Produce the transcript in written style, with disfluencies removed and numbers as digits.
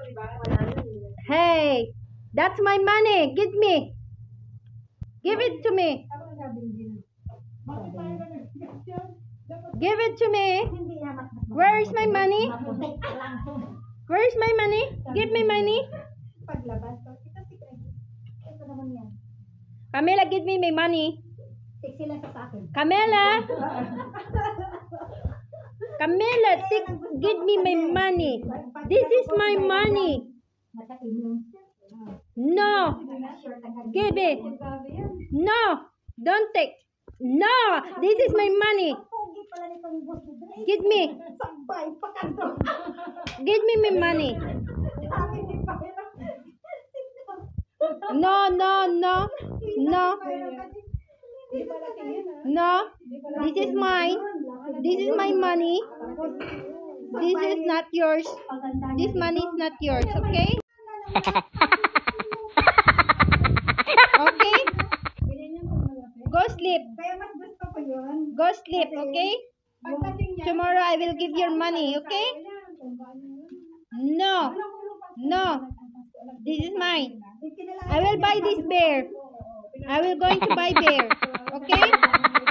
Hey, that's my money. Give me. Give it to me. Give it to me. Where is my money? Where is my money? Give me money. Camilla, give me my money. Camilla. Camilla, give me my money. This is my money. No. Give it. No. Don't take. No. This is my money. Give me. Give me my money. No, no, no. No. No. This is mine. This is my money. This is not yours. This money is not yours, okay? Okay? Go sleep. Go sleep, okay? Tomorrow I will give your money, okay? No. No. This is mine. I will buy this bear. I will going to buy bear, okay?